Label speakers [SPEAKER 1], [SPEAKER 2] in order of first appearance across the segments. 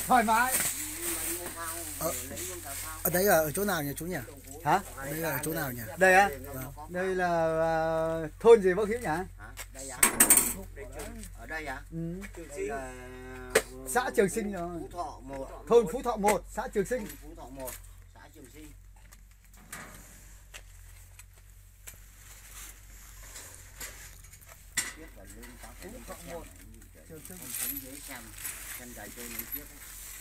[SPEAKER 1] thoải mái.
[SPEAKER 2] Ở đấy là ở chỗ nào nhỉ chú nhỉ?
[SPEAKER 1] Hả?
[SPEAKER 2] Đây là ở chỗ nào nhỉ?
[SPEAKER 1] Đây á?
[SPEAKER 2] Vâng.
[SPEAKER 1] Đây là thôn gì bác Hiếu nhỉ?
[SPEAKER 3] Đây à? Ở đây à?
[SPEAKER 1] Ừ.
[SPEAKER 3] Đây là
[SPEAKER 1] Xã Trường Sinh rồi.
[SPEAKER 3] Phú Thọ 1.
[SPEAKER 1] Thôn Phú Thọ 1, xã Trường Sinh.
[SPEAKER 3] Phú Thọ 1, xã Trường Sinh. Tiếp vào lưng có cái Phú Thọ 1. Trường Sinh xuống dưới xem dài chơi lên tiếp.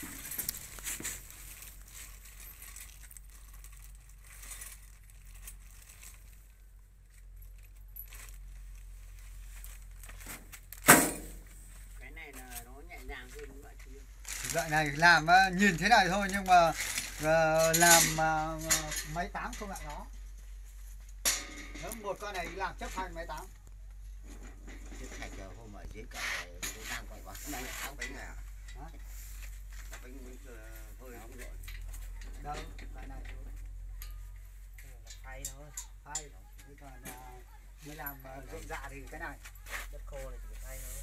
[SPEAKER 3] Cái này là nó nhẹ nhàng hơn loại kia.
[SPEAKER 1] Loại này làm nhìn thế này thôi nhưng mà làm máy táng không lại nó. Nếu một con này làm chấp hành máy táng.
[SPEAKER 3] Chứ thạch hôm ở dưới cậu tôi đang quay quá. Đây là áo bánh này à?
[SPEAKER 1] Hả?
[SPEAKER 3] Áo bánh hơi áo rồi.
[SPEAKER 1] Đâu, loại này thôi.
[SPEAKER 3] Phay thôi.
[SPEAKER 1] Phay. Chứ còn đi làm rộn dạ thì cái này.
[SPEAKER 3] Đất khô này thì phay thôi.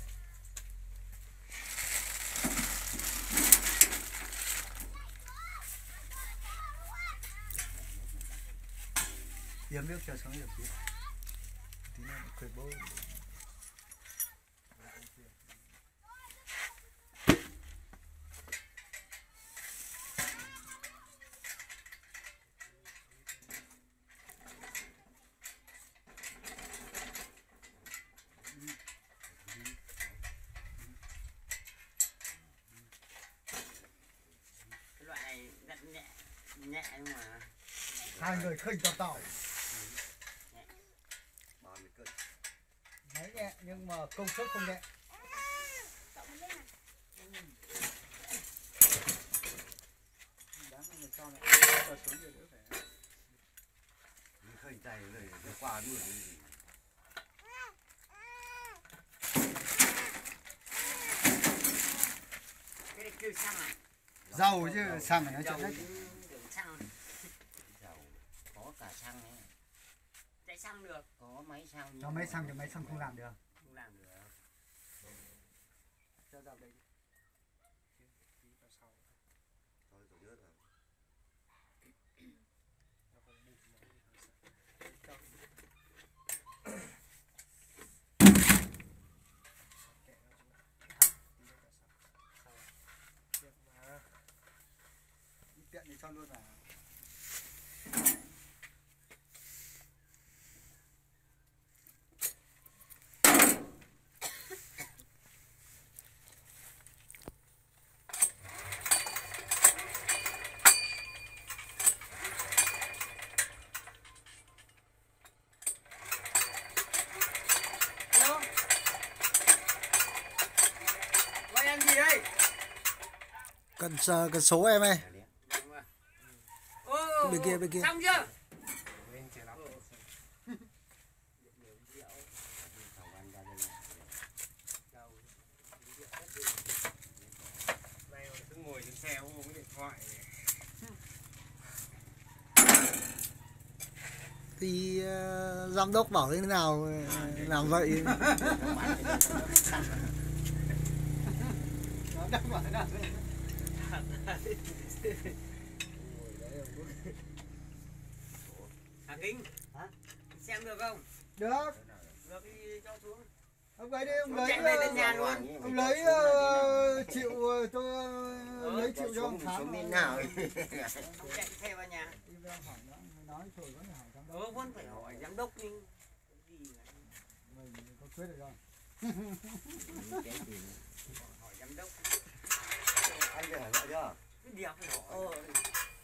[SPEAKER 2] Yếm nước cho xuống được chứ. Tí nữa quệt bố.
[SPEAKER 3] Cái loại này rất nhẹ nhưng mà
[SPEAKER 1] Hai người khênh to tỏi. Máy nhẹ nhưng mà công suất không nhẹ.
[SPEAKER 3] khơi tay rồi qua luôn. Cái này kêu xăng à?
[SPEAKER 1] Dầu chứ xăng nó chạy hết.
[SPEAKER 3] Xăng. Dầu có cả xăng ấy. Chạy xăng được. Có máy xăng.
[SPEAKER 1] Cho máy xăng thì máy xăng không làm được.
[SPEAKER 3] Không làm được.
[SPEAKER 1] Cho dầu đây. Tiện thì cho luôn vào.
[SPEAKER 3] Alo. Gọi ăn gì đây?
[SPEAKER 2] Cần số em ơi.
[SPEAKER 3] Ô,
[SPEAKER 2] Bên kia.
[SPEAKER 3] xong chưa? Cứ ngồi trên xe ôm cái điện thoại này.
[SPEAKER 2] Thì giám đốc bảo thế nào làm vậy.
[SPEAKER 3] Hà Kinh,
[SPEAKER 1] hả?
[SPEAKER 3] xem được không?
[SPEAKER 1] Được.
[SPEAKER 3] Được thì cho xuống.
[SPEAKER 1] Ông lấy đi, ông lấy.
[SPEAKER 3] Chạy về đến nhà luôn.
[SPEAKER 1] Ông lấy chịu tôi lấy chịu cho ông tháng.
[SPEAKER 3] Xuống bên nào? Ông chạy xe vào nhà.
[SPEAKER 1] Đi về hỏi nó, nói thôi vẫn hỏi giám đốc.
[SPEAKER 3] Vẫn phải hỏi giám đốc nhưng gì
[SPEAKER 1] Mình có quyết được rồi.
[SPEAKER 3] hỏi giám đốc.
[SPEAKER 4] Anh phải hỏi vợ chưa?
[SPEAKER 3] Cái điều phải hỏi.